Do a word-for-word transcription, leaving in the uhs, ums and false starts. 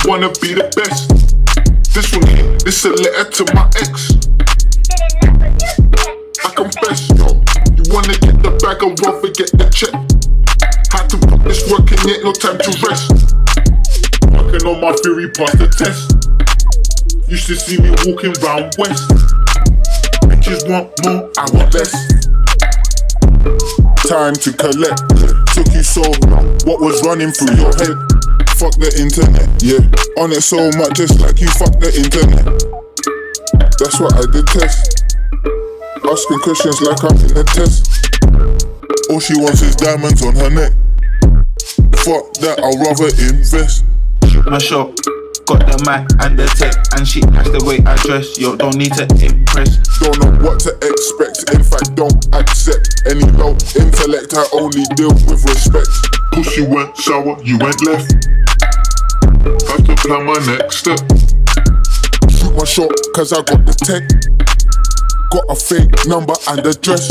wanna be the best. This one here, this a letter to my ex. I confess, yo, you wanna get the bag, I'd rather get the check. Had to put this work in yet, no time to rest. Working on my theory, pass the test. Used to see me walking round west. Bitches want more, I want less. Time to collect. Took you so long, what was running through your head? Fuck the internet, yeah. On it so much, just like you fuck the internet. That's what I detest. Asking questions like I'm in a test. All she wants is diamonds on her neck. Fuck that, I'll rather invest. My shop, got the mic and the tech, and she likes the way I dress. Yo, don't need to impress. Don't know what to expect, in fact don't accept any low intellect, I only deal with respect. Pussy went sour, you went left. Have to plan my next step. Shoot my shot, cause I got the tech. Got a fake number and address.